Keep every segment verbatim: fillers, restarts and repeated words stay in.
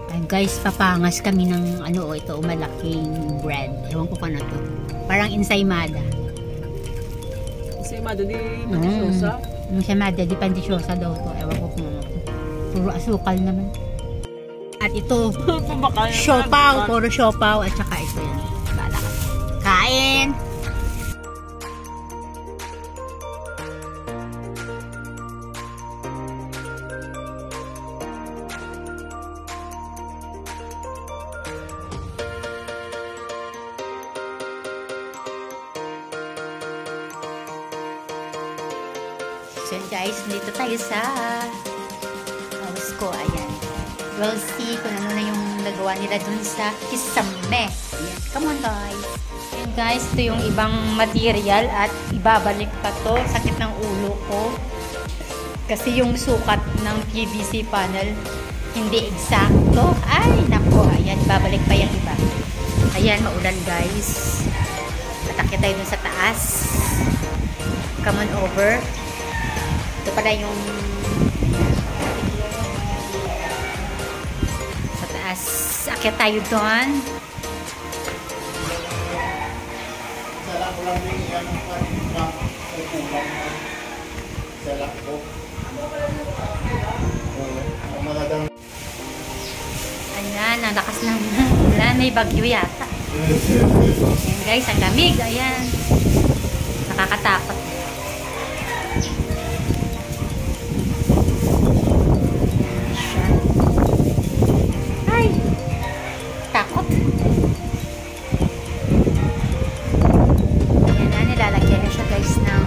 Ay guys, papangas kami ng ano, ito, malaking bread. Ewan ko kung ano to. Parang ensaymada. Ensaymada di pandisyosa? Mm. Ensaymada di pandisyosa daw to. Ewan ko kung ano to. Puro asukal naman. At ito, siopaw. Puro siopaw. At saka ito yan. Kain! So guys, dito tayo sa house ko. Ayan. We'll see kung ano na yung nagawa nila dun sa Kisame. Ayan. Come on guys. Ayan guys, ito yung ibang material at ibabalik pa to. Sakit ng ulo ko. Kasi yung sukat ng P V C panel hindi eksakto. Ay, nako. Ayan, ibabalik pa yung iba. Ayan, maulan guys. Atakya tayo dun sa taas. Come on over. Ito pala yung sa taas. Akyat tayo doon. Ayan, ang lakas ng ulan. May bagyo yata. Ayan guys, ang lamig. Ayan. Nakakatakot. Takot. Ayan na, nilalagyan na siya guys ng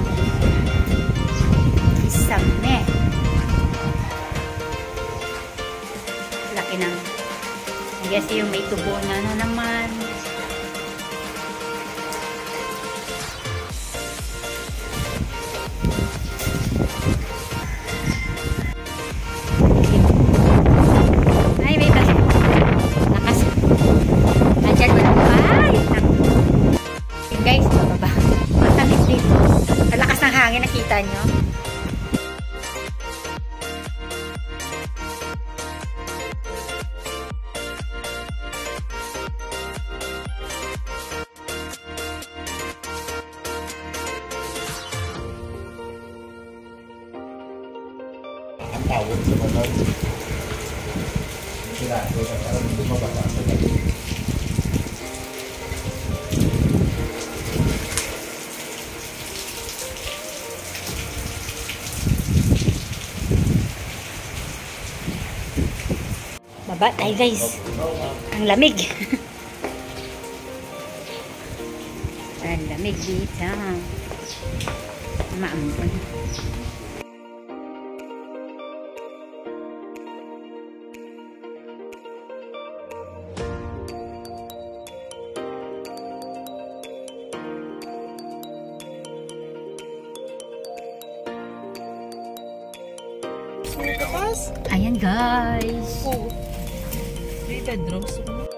Kisame. Laki ng I guess yung may tubo na na naman. Ay, may basa. Guys, bababa. Matamig dito. Ang lakas ng hangin, nakita nyo? Ang tawag sa mga sila, parang bumababa sa gabi. Baba tayo guys. Ang lamig. Ang lamig dito. Maampun. Ayan guys. Oh. Three bedrooms.